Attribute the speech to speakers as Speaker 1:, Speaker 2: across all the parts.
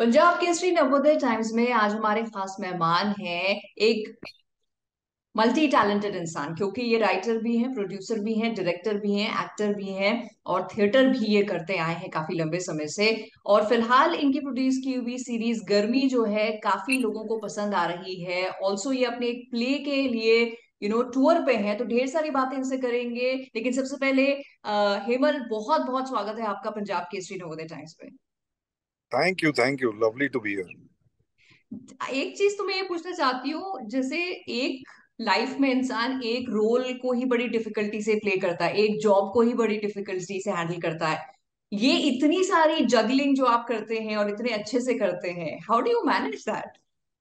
Speaker 1: Punjab Kesari Navodaya times में आज हमारे खास मेहमान हैं एक मल्टी टैलेंटेड इंसान, क्योंकि ये राइटर भी हैं, प्रोड्यूसर भी हैं, डायरेक्टर भी हैं, एक्टर भी हैं और थिएटर भी ये करते आए हैं काफी लंबे समय से। और फिलहाल इनकी प्रोड्यूस की हुई सीरीज गर्मी जो है काफी लोगों को पसंद आ रही है। ऑल्सो ये अपने एक प्ले के लिए टूर पे हैं, तो ढेर सारी बातें इनसे करेंगे। लेकिन सबसे पहले हेमल, बहुत बहुत स्वागत है आपका पंजाब केसरी नवोदय टाइम्स पे।
Speaker 2: Thank you lovely to be here.
Speaker 1: एक चीज तो मैं ये पूछना चाहती हूँ, जैसे एक लाइफ में इंसान एक रोल को ही बड़ी डिफिकल्टी से प्ले करता है, एक जॉब को ही बड़ी डिफिकल्टी से हैंडल करता है। ये इतनी सारी जगलिंग जो आप करते हैं और इतने अच्छे से करते हैं, how do you manage that?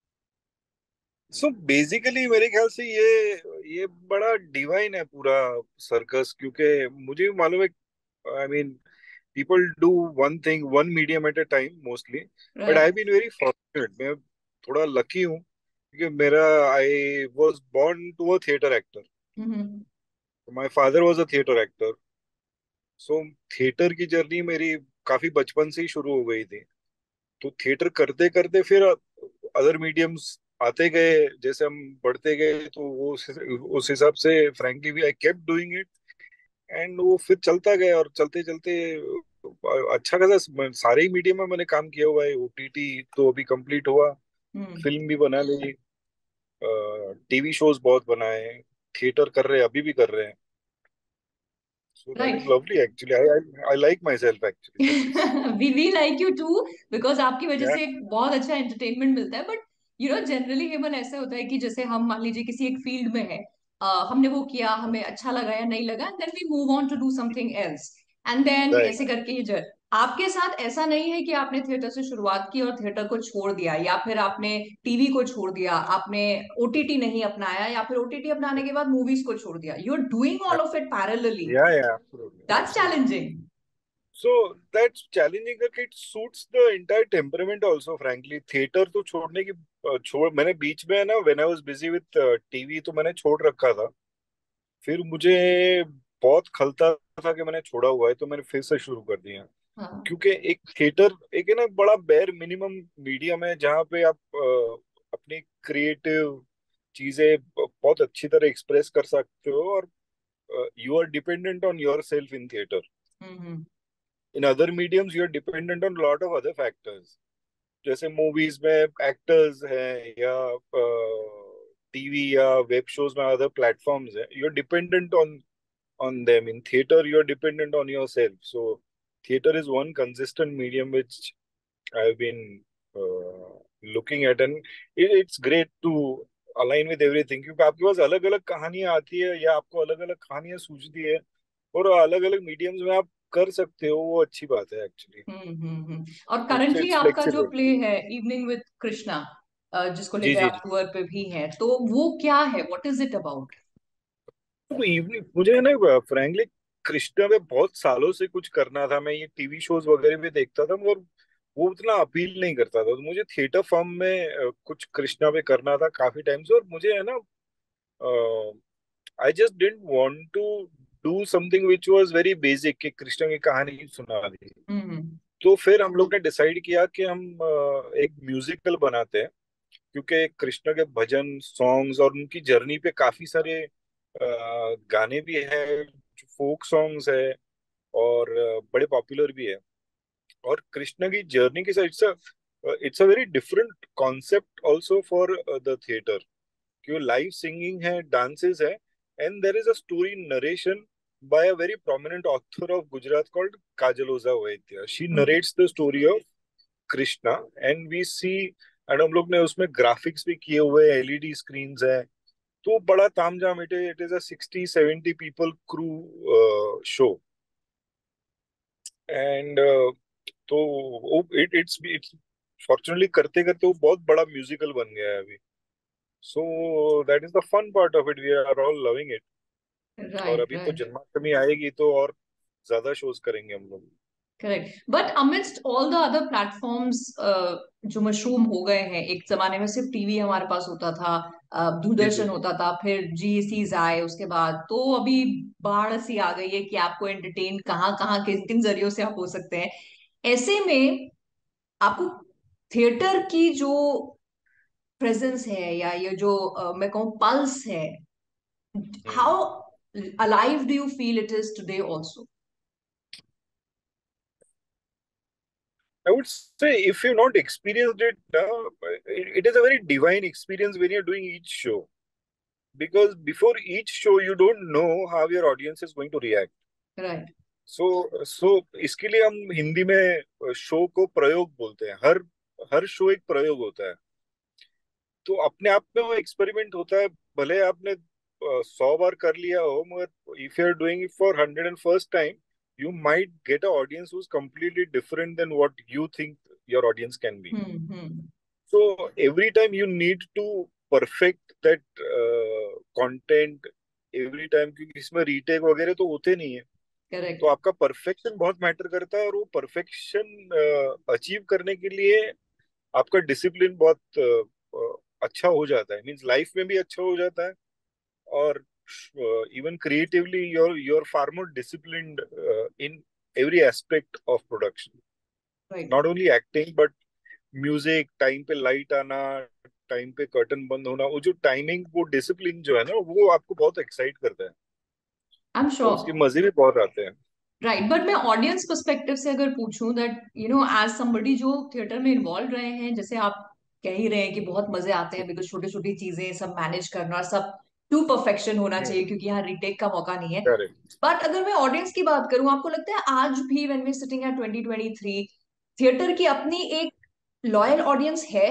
Speaker 2: So basically मेरे ख्याल से ये बड़ा डिवाइन है पूरा सर्कस, क्योंकि मुझे भी मालूम है। I mean, people do one thing, one medium at a time mostly. But I
Speaker 1: right.
Speaker 2: Been very fortunate, मैं थोड़ा लकी हूँ क्योंकि मेरा I was born to a theatre actor.
Speaker 1: Hmm.
Speaker 2: My father was a theatre actor. So theatre की journey मेरी काफी बचपन से ही शुरू हो गई थी। तो थिएटर करते करते फिर अदर मीडियम्स आते गए, जैसे हम बढ़ते गए तो वो उस हिसाब से फ्रैंकली भी I kept doing it. And वो फिर चलता गया और चलते चलते अच्छा खासा सारे ही मीडियम में मैंने काम किया हुआ है। ओटीटी तो अभी कंप्लीट हुआ,
Speaker 1: हम्म।
Speaker 2: फिल्म भी बना ली, टीवी शोज बहुत बनाए, थिएटर कर रहे हैं, अभी भी कर रहे हैं। So that is
Speaker 1: right.
Speaker 2: Lovely actually. I like myself actually, that is.
Speaker 1: We like you too, because आपकी वजह से एक बहुत अच्छा एंटरटेनमेंट मिलता है। बट जनरली हेमन, ऐसा होता है कि जैसे हम मान लीजिए किसी एक फील्ड में है, हमने वो किया, हमें अच्छा लगा या नहीं लगा, then we move on to do something else, and then
Speaker 2: right.
Speaker 1: ऐसे करके ये जर आपके साथ ऐसा नहीं है कि आपने थिएटर से शुरुआत की और थिएटर को छोड़ दिया, या फिर आपने टीवी को छोड़ दिया, आपने ओटीटी नहीं अपनाया, या फिर ओटीटी अपनाने के बाद मूवीज को छोड़ दिया। You are doing all of it parallelly.
Speaker 2: या absolutely
Speaker 1: that's
Speaker 2: absolutely.
Speaker 1: Challenging.
Speaker 2: So that's challenging that it suits the entire temperament also, frankly. Theatre तो छोड़ने की छोड़ मैंने बीच में है ना, when I was busy with TV तो मैंने छोड़ रखा था। फिर मुझे बहुत खलता था कि मैंने छोड़ा हुआ है, तो मैंने फिर से शुरू कर दिया।
Speaker 1: हाँ।
Speaker 2: क्योंकि एक थिएटर एक है ना बड़ा बेर मिनिमम मीडियम है, जहाँ पे आप अपनी क्रिएटिव चीजें बहुत अच्छी तरह एक्सप्रेस कर सकते हो। और you are dependent on yourself in theatre.
Speaker 1: Hmm.
Speaker 2: In other mediums you are dependent on lot of other factors, जैसे मूवीज में एक्टर्स हैं या टीवी या वेब शोज में अदर प्लेटफॉर्म्स हैं, you are dependent on them. In theater you are dependent on yourself. So theater is one consistent medium which I've been uh, looking at, and it's great to align with everything, क्योंकि आपके पास अलग अलग कहानियां आती है या आपको अलग अलग कहानियां सूझती है, और अलग अलग मीडियम्स में आप कर सकते हो। वो अच्छी बात है एक्चुअली।
Speaker 1: और
Speaker 2: इट्स
Speaker 1: करंटली
Speaker 2: इट्स
Speaker 1: आपका जो
Speaker 2: फ्लेक्सिबल।
Speaker 1: प्ले है इवनिंग विद कृष्णा, जिसको
Speaker 2: जी
Speaker 1: लेकर
Speaker 2: जी
Speaker 1: आप
Speaker 2: जी।
Speaker 1: टूर पे भी हैं, तो वो क्या है, व्हाट इज इट अबाउट?
Speaker 2: तो इवनिंग मुझे ना फ्रैंकली कृष्णा में बहुत सालों से कुछ करना था। मैं ये टीवी शोज वगैरह भी देखता था, मगर वो उतना अपील नहीं करता था। तो मुझे थिएटर फॉर्म में कुछ कृष्णा पे करना था काफी टाइम से। और मुझे है ना, I just didn't want to do something which was very basic, कि कृष्णा की कहानी ही सुना दी।
Speaker 1: हम्म।
Speaker 2: तो फिर हम लोग ने डिसाइड किया कि हम एक म्यूजिकल बनाते हैं, क्योंकि कृष्णा के भजन सॉन्ग्स और उनकी जर्नी पे काफी सारे गाने भी है, जो फोक सॉन्ग्स है, और बड़े पॉपुलर भी है। और कृष्णा की जर्नी के साथ it's a very different concept also for the theatre, क्यों लाइव सिंगिंग है, डांसेस है, and there is a story narration by a very prominent author of Gujarat called Kajal Oza Vaidya. She narrates the story of Krishna, and we see, and हम लोग ने उसमें graphics भी किए हुए, LED screen है। तो बड़ा तामझाम, it is a 60-70 people crew show. And तो इट्स फॉर्चुनेटली करते करते वो बहुत बड़ा म्यूजिकल बन गया है अभी। So that is the fun part of it, we are all loving it. और
Speaker 1: राइट,
Speaker 2: अभी तो
Speaker 1: राइट।
Speaker 2: जन्माष्टमी आएगी तो और ज्यादा शोज करेंगे हम लोग।
Speaker 1: Correct, but amidst all the other platforms जो मशरूम हो गए हैं, एक जमाने में सिर्फ टीवी हमारे पास होता था,
Speaker 2: जी जी
Speaker 1: दूरदर्शन
Speaker 2: जी।
Speaker 1: होता था, फिर जीएसीज आए उसके बाद, तो अभी बाढ़ सी आ गई है कि आपको एंटरटेन कहाँ कहाँ किन किन जरियों से आप हो सकते हैं। ऐसे में आपको थिएटर की जो प्रेजेंस है, या ये जो मैं कहूँ पल्स है,
Speaker 2: hmm.
Speaker 1: How alive do you feel it is today also?
Speaker 2: I would say if you've not experienced it, it is a very divine experience when you're doing each show. Because before each show, you don't know how your audience is going to react.
Speaker 1: Right.
Speaker 2: So इसके लिए हम हिंदी में show को प्रयोग बोलते हैं। हर हर show एक प्रयोग होता है। तो अपने आप में वो एक्सपेरिमेंट होता है। भले आपने 100 बार कर लिया हो, मगर if you are doing it for 101st time, you might get an audience who's completely different than what you think your audience can be.
Speaker 1: Hmm.
Speaker 2: So every time you need to perfect that content every time, क्योंकि इसमें retake वगैरह तो होते नहीं है। तो
Speaker 1: correct.
Speaker 2: आपका perfection बहुत मैटर करता है, और वो परफेक्शन अचीव करने के लिए आपका डिसिप्लिन बहुत अच्छा हो जाता है। मींस लाइफ में भी अच्छा हो जाता है, और even creatively you're far more disciplined in every aspect of production,
Speaker 1: right.
Speaker 2: not only acting but music, time पे लाइट आना, टाइम पे कर्टन बंद होना, वो जो टाइमिंग, वो डिसिप्लिन जो है ना, वो आपको बहुत एक्साइट करता है,
Speaker 1: आई एम
Speaker 2: और
Speaker 1: श्योर।
Speaker 2: उसके मजे भी बहुत आते हैं।
Speaker 1: राइट, बट मैं ऑडियंस पर्सपेक्टिव से अगर पूछूं दैट एज समबडी जो थिएटर में इन्वॉल्व रहे हैं, जैसे आप कह ही रहे हैं कि बहुत मजे आते हैं बिकॉज छोटी छोटी चीजें सब मैनेज करना, सब टू परफेक्शन होना चाहिए क्योंकि यहाँ रीटेक का मौका नहीं है।
Speaker 2: करेक्ट।
Speaker 1: बट अगर मैं ऑडियंस की बात करूं, आपको लगता है आज भी when we sitting at 2023 theatre की अपनी एक लॉयल ऑडियंस है?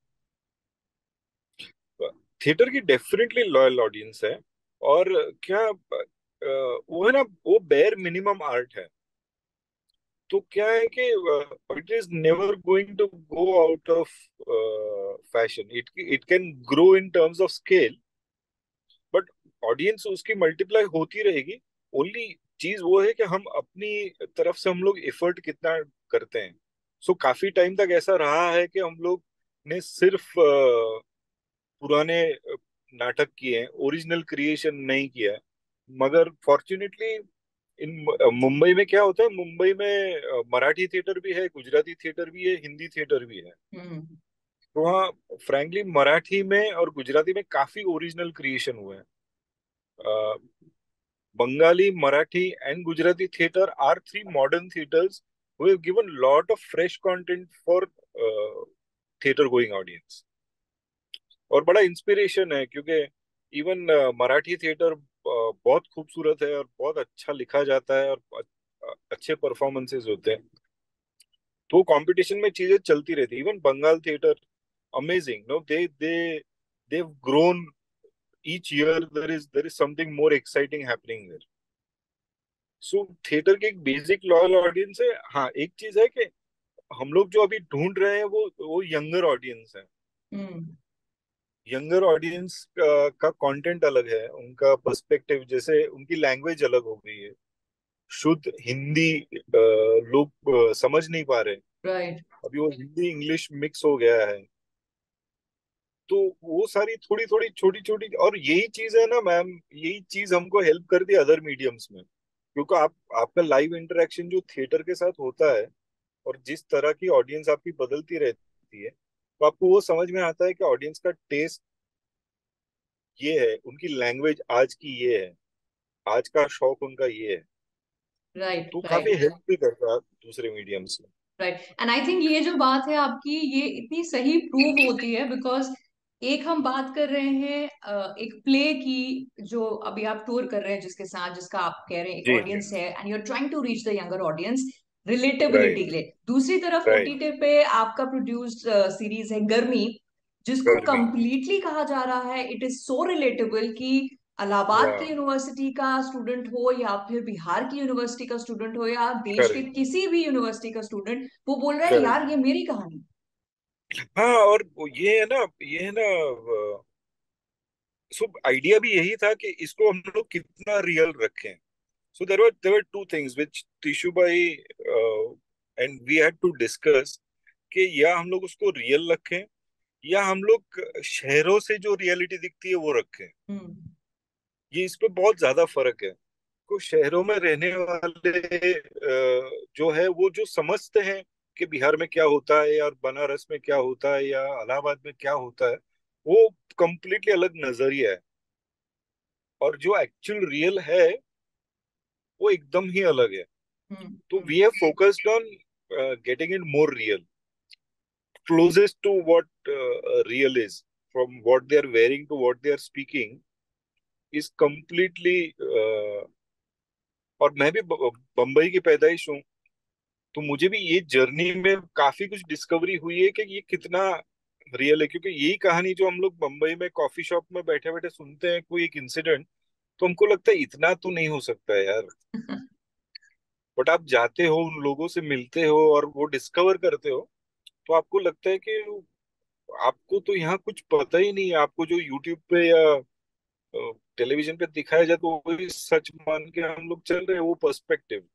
Speaker 2: थिएटर की डेफिनेटली लॉयल ऑडियंस है। और क्या वो है ना, वो बेयर मिनिमम आर्ट है। तो क्या है कि it is never going to go out of fashion. It can grow in terms of scale, but audience उसकी मल्टीप्लाई होती रहेगी। ओनली चीज वो है कि हम अपनी तरफ से हम लोग एफर्ट कितना करते हैं। काफी टाइम तक ऐसा रहा है कि हम लोग ने सिर्फ पुराने नाटक किए हैं, ओरिजिनल क्रिएशन नहीं किया है। मगर फॉर्चुनेटली इन मुंबई में क्या होता है, मुंबई में मराठी थिएटर भी है, गुजराती थिएटर भी है, हिंदी थिएटर भी है।
Speaker 1: हम्म।
Speaker 2: तो वहाँ फ्रैंकली मराठी में और गुजराती में काफी ओरिजिनल क्रिएशन हुए हैं। Bengali, Marathi, and Gujarati theatre are three modern theatres who have given lot of fresh content for theatre going audience. और बड़ा इंस्पिरेशन है, क्योंकि इवन मराठी थिएटर बहुत खूबसूरत है, और बहुत अच्छा लिखा जाता है, और अच्छे परफॉर्मेंसेस होते हैं। तो कंपटीशन में चीजें चलती रहती है। Even Bengal theatre amazing, no they've grown each year. There is something more exciting happening there. Theatre की एक बेसिक लॉयल ऑडियंस है। हाँ, एक चीज है कि हम लोग जो अभी ढूंढ रहे हैं, वो यंगर ऑडियंस है।
Speaker 1: हम्म।
Speaker 2: यंगर ऑडियंस का कंटेंट अलग है, उनका पर्सपेक्टिव, जैसे उनकी लैंग्वेज अलग हो गई है। शुद्ध हिंदी लोग समझ नहीं पा रहे।
Speaker 1: राइट।
Speaker 2: अभी वो हिंदी इंग्लिश मिक्स हो गया है। तो वो सारी थोड़ी थोड़ी छोटी छोटी, और यही चीज है ना मैम, यही चीज हमको हेल्प करती है अदर मीडियम्स में। क्योंकि आपका लाइव इंटरेक्शन जो थिएटर के साथ होता है, और जिस तरह की ऑडियंस आपकी बदलती रहती है, तो आपको वो समझ में आता है कि ऑडियंस का टेस्ट ये है, उनकी लैंग्वेज आज की ये है, आज का शौक उनका ये है।
Speaker 1: राइट।
Speaker 2: तो काफी
Speaker 1: राइट।
Speaker 2: हेल्प भी करता है दूसरे मीडियम से।
Speaker 1: राइट, एंड आई थिंक ये जो बात है आपकी, ये इतनी सही प्रूव होती है बिकॉज एक हम बात कर रहे हैं एक प्ले की, जो अभी आप टूर कर रहे हैं जिसके साथ, जिसका आप कह रहे हैं एक
Speaker 2: जी जी।
Speaker 1: ऑडियंस है and you are trying to reach the younger audience relatability
Speaker 2: right.
Speaker 1: के लिए। दूसरी तरफ
Speaker 2: राइट।
Speaker 1: ओटीटी पे आपका प्रोड्यूस्ड सीरीज है गर्मी, जिसको
Speaker 2: गर्मी।
Speaker 1: कंप्लीटली कहा जा रहा है इट इज सो रिलेटेबल कि
Speaker 2: या।
Speaker 1: इलाहाबाद की यूनिवर्सिटी का स्टूडेंट हो, या फिर बिहार की यूनिवर्सिटी का स्टूडेंट हो, या देश के
Speaker 2: करेक्ट।
Speaker 1: किसी भी यूनिवर्सिटी का स्टूडेंट, वो बोल रहा है
Speaker 2: करेक्ट।
Speaker 1: यार ये मेरी कहानी।
Speaker 2: हाँ, और ये है ना, सो आइडिया भी यही था कि इसको हम लोग कितना रियल रखें। So there were two things which टिशुबाई and we had to discuss, कि या हम लोग उसको रियल रखें, या हम लोग शहरों से जो रियलिटी दिखती है वो रखें।
Speaker 1: हम्म।
Speaker 2: ये इस पे बहुत ज्यादा फर्क है। को शहरों में रहने वाले जो है, वो जो समझते हैं कि बिहार में क्या होता है या बनारस में क्या होता है या इलाहाबाद में क्या होता है, वो कंप्लीटली अलग नजरिया है। और जो एक्चुअल रियल है वो एकदम ही अलग है।
Speaker 1: हम्म।
Speaker 2: तो we have focused on getting it more real, closest to what real is, from what they are wearing to what they are speaking is completely और मैं भी बम्बई की पैदाइश हूँ, तो मुझे भी ये जर्नी में काफी कुछ डिस्कवरी हुई है कि ये कितना रियल है। क्योंकि यही कहानी जो हम लोग बम्बई में कॉफी शॉप में बैठे बैठे सुनते हैं, कोई एक इंसिडेंट, तो हमको लगता है इतना तो नहीं हो सकता है यार। बट आप जाते हो, उन लोगों से मिलते हो और वो डिस्कवर करते हो, तो आपको लगता है कि आपको तो यहाँ कुछ पता ही नहीं है। आपको जो यूट्यूब पे या टेलीविजन पे दिखाया जाए तो वही सच मान के हम लोग चल रहे हैं, वो पर्सपेक्टिव।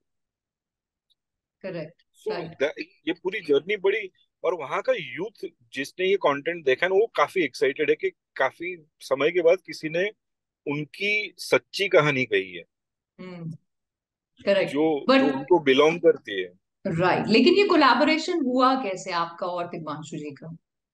Speaker 1: करेक्ट।
Speaker 2: सो
Speaker 1: राइट।
Speaker 2: ये पूरी जर्नी बड़ी, और वहाँ का यूथ जिसने ये कंटेंट देखा है ना, वो काफी एक्साइटेड है कि काफी समय के बाद किसी ने उनकी सच्ची कहानी कही है,
Speaker 1: हम्म। करेक्ट।
Speaker 2: जो जो
Speaker 1: बट
Speaker 2: उनको बिलोंग करती है।
Speaker 1: राइट, लेकिन ये कोलैबोरेशन हुआ कैसे आपका और तिग्मांशु जी का?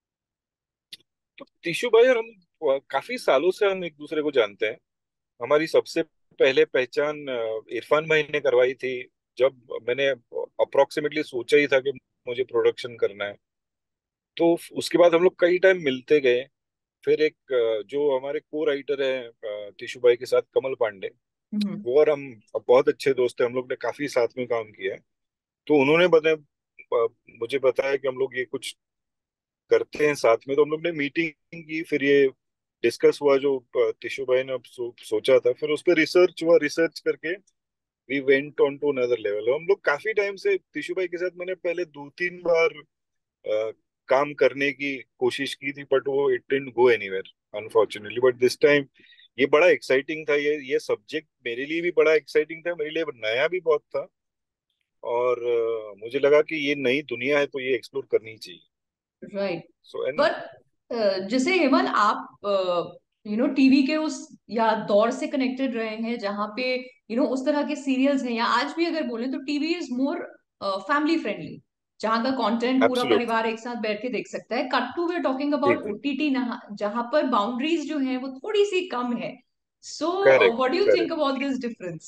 Speaker 2: तो टिशू भाई और हम काफी सालों से हम एक दूसरे को जानते हैं। हमारी सबसे पहले पहचान इरफान भाई ने करवाई थी, जब मैंने अप्रोक्सीमेटली सोचा ही था कि मुझे प्रोडक्शन करना है। तो उसके बाद हम लोग कई टाइम मिलते गए। फिर एक जो हमारे को राइटर है टिशू भाई के साथ, कमल पांडे,
Speaker 1: हम्म।
Speaker 2: वो और हम बहुत अच्छे दोस्त हैं, हम लोग ने काफी साथ में काम किया है। तो उन्होंने मुझे बताया कि हम लोग ये कुछ करते हैं साथ में। तो हम लोग ने मीटिंग की, फिर ये डिस्कस हुआ जो टिशू भाई ने अब सोचा था, फिर उस पर रिसर्च हुआ, रिसर्च करके we went on to another level. हम लोग काफी टाइम से टिशू भाई के साथ मैंने पहले 2-3 बार काम करने की कोशिश की थी, बट वो it didn't go anywhere unfortunately. But this time ये बड़ा एक्साइटिंग था, ये सब्जेक्ट मेरे लिए भी बड़ा एक्साइटिंग था, मेरे लिए नया भी बहुत था। और मुझे लगा कि ये नई दुनिया है तो ये एक्सप्लोर करनी चाहिए।
Speaker 1: राइट।
Speaker 2: सो एंड
Speaker 1: पर जैसे हेमन, आप टीवी के उस या दौर से कनेक्टेड रहे हैं जहां पे उस तरह के सीरियल्स हैं, या आज भी अगर बोलें तो TV is more family friendly, जहां का कंटेंट पूरा
Speaker 2: एब्सोल्युट
Speaker 1: परिवार एक साथ बैठ के देख सकता है। कट टू वे टॉकिंग
Speaker 2: जी
Speaker 1: अबाउट
Speaker 2: जी,
Speaker 1: ओटीटी, जहां पर बाउंड्रीज जो हैं वो थोड़ी सी कम है। So
Speaker 2: correct
Speaker 1: what do you think
Speaker 2: correct.
Speaker 1: About this difference?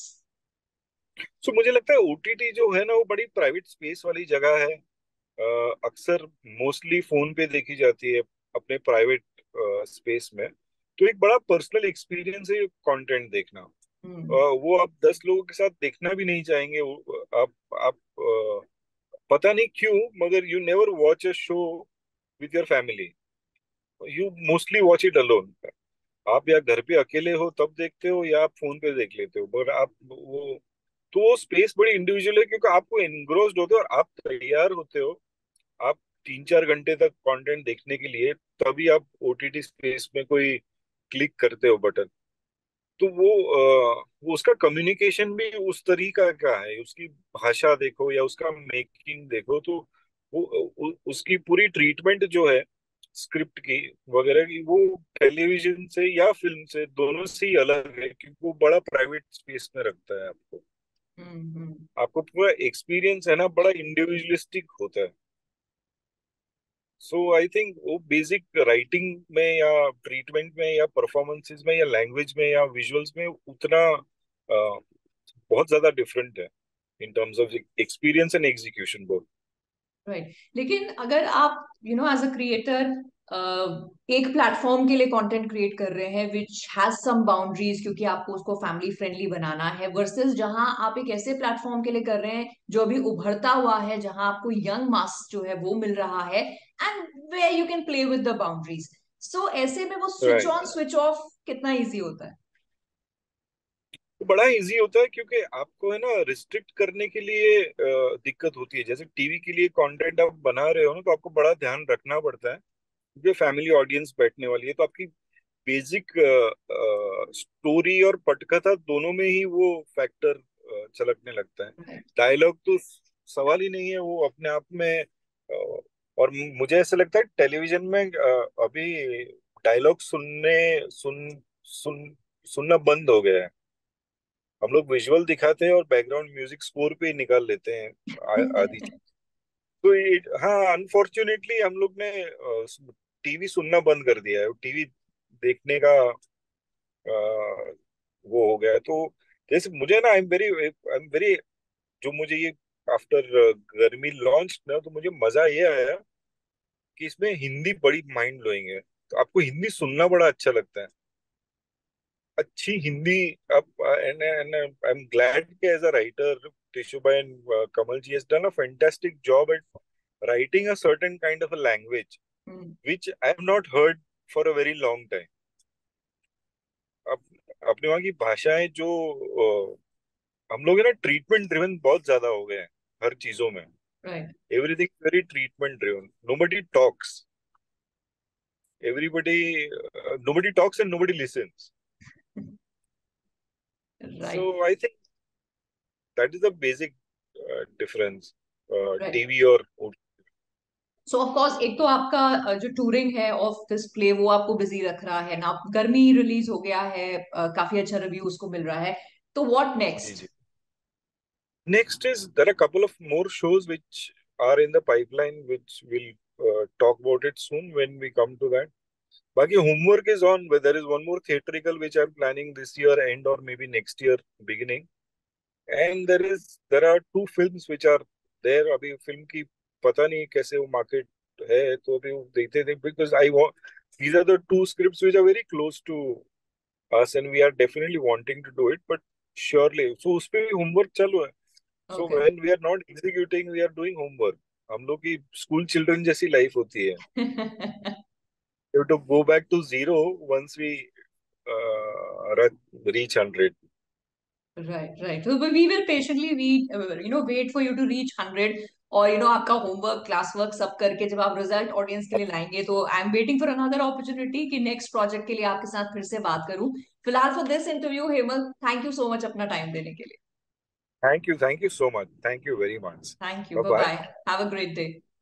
Speaker 2: So मुझे लगता है ओटीटी जो है ना, वो बड़ी प्राइवेट स्पेस वाली जगह है। अक्सर मोस्टली फोन पे देखी जाती है, अपने प्राइवेट स्पेस में। तो एक बड़ा पर्सनल एक्सपीरियंस है कंटेंट देखना।
Speaker 1: हम्म।
Speaker 2: वो आप 10 लोगों के साथ देखना भी नहीं चाहेंगे। आप पता नहीं क्यों, मगर you never watch a show with your family, you mostly watch it alone. आप या घर पे अकेले हो तब देखते हो, या आप फोन पे देख लेते हो, मगर आप वो, तो वो स्पेस बड़ी इंडिविजुअल है, क्योंकि आपको एनग्रोस्ड होते हो और आप तैयार होते हो। आप 3-4 घंटे तक कंटेंट देखने के लिए, तभी आप ओटीटी स्पेस में कोई क्लिक करते हो बटन। तो वो उसका कम्युनिकेशन भी उस तरीका का है, उसकी भाषा देखो या उसका मेकिंग देखो, तो उसकी पूरी ट्रीटमेंट जो है स्क्रिप्ट की वगैरह की, वो टेलीविजन से या फिल्म से दोनों से ही अलग है, क्योंकि वो बड़ा प्राइवेट स्पेस में रखता है आपको।
Speaker 1: हम्म।
Speaker 2: आपको पूरा एक्सपीरियंस है ना, बड़ा इंडिविजुअलिस्टिक होता है। सो आई थिंक वो बेसिक राइटिंग में या ट्रीटमेंट में या परफॉर्मेंसेस में या लैंग्वेज में या विजुअल्स में उतना बहुत ज्यादा डिफरेंट है, in terms of experience and execution both.
Speaker 1: Right. लेकिन अगर आप एज अ क्रिएटर एक प्लेटफॉर्म के लिए कंटेंट क्रिएट कर रहे हैं विच हैज सम बाउंड्रीज, क्योंकि आपको उसको फैमिली फ्रेंडली बनाना है, वर्सेस जहां आप एक ऐसे प्लेटफॉर्म के लिए कर रहे हैं जो अभी उभरता हुआ है, जहां आपको यंग मास जो है वो मिल रहा है, and where you can play with the boundaries, so ऐसे में वो switch
Speaker 2: right.
Speaker 1: On switch off कितना इजी होता है?
Speaker 2: तो बड़ा इजी होता है, क्योंकि आपको है ना रिस्ट्रिक्ट करने के लिए दिक्कत होती है। जैसे टीवी के लिए कंटेंट आप बना रहे हो ना, तो आपको बड़ा ध्यान रखना पड़ता है, क्योंकि फैमिली ऑडियंस बैठने वाली है। तो आपकी बेसिक स्टोरी और पटकथा दोनों में ही वो फैक्टर झलकने लगता है।
Speaker 1: राइट।
Speaker 2: डायलॉग तो सवाल ही नहीं है, वो अपने आप में और मुझे ऐसा लगता है टेलीविजन में अभी डायलॉग सुनना बंद हो गया है। हम लोग विजुअल दिखाते हैं और बैकग्राउंड म्यूजिक स्कोर पे ही निकाल लेते हैं आधी चीज। तो ये, हाँ, अनफॉर्चुनेटली हम लोग ने टीवी सुनना बंद कर दिया है, टीवी देखने का वो हो गया है। तो जैसे मुझे ना, आई एम वेरी, जो मुझे ये आफ्टर गर्मी लॉन्च ना, तो मुझे मजा ये आया कि इसमें हिंदी बड़ी माइंड ब्लोइंग है। तो आपको हिंदी सुनना बड़ा अच्छा लगता है, अच्छी हिंदी। अब एंड आई एम ग्लैड कि एज अ राइटर टिशुभाई and Kamal ji has done a fantastic job at writing a certain kind of a language
Speaker 1: hmm.
Speaker 2: which I have not heard for a very long time. अब अपने वहाँ की भाषाएं जो हम लोग है ना, ट्रीटमेंट ड्रिवन बहुत ज्यादा हो गए हैं हर चीजों में।
Speaker 1: Right.
Speaker 2: Everything very treatment driven, nobody talks, everybody nobody talks and nobody listens.
Speaker 1: Right.
Speaker 2: So I think that is the basic difference,
Speaker 1: right.
Speaker 2: TV और
Speaker 1: सो ऑफ कोर्स एक तो आपका जो टूरिंग है ऑफ दिस प्ले वो आपको बिजी रख रहा है ना, गर्मी रिलीज हो गया है, काफी अच्छा रिव्यू उसको मिल रहा है, तो व्हाट
Speaker 2: जी
Speaker 1: नेक्स्ट?
Speaker 2: जी। Next is there are a couple of more shows which are in the pipeline, which we'll talk about it soon when we come to that. Baki homework is on. Where there is one more theatrical which I'm planning this year end or maybe next year beginning, and there are two films which are there. अभी film की पता नहीं कैसे वो market है, तो अभी वो देखते थे, because I want, these are the two scripts which are very close to us and we are definitely wanting to do it, but surely so उस पे भी homework चालू है. So
Speaker 1: okay.
Speaker 2: when we are not executing, we are doing homework. हम लोग की school children जैसी life होती है. You have to go back to zero once we reach 100.
Speaker 1: Right, right. तो we will patiently read, wait for you to reach 100, और आपका homework class work सब करके जब आप रिजल्ट ऑडियंस के लिए लाएंगे, तो I am waiting for another opportunity कि नेक्स्ट प्रोजेक्ट के लिए आपके साथ फिर से बात करूं। फिलहाल for this interview, Hemal, thank you so much अपना टाइम देने के लिए।
Speaker 2: Thank you so much. Thank you very much.
Speaker 1: Thank you,
Speaker 2: Bye
Speaker 1: bye
Speaker 2: bye.
Speaker 1: Bye. Have a great day.